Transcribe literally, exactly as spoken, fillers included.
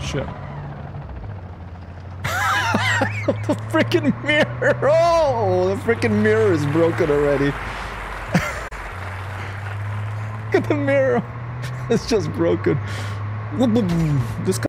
Shit. The freaking mirror! Oh, the freaking mirror is broken already. Look at the mirror. It's just broken. This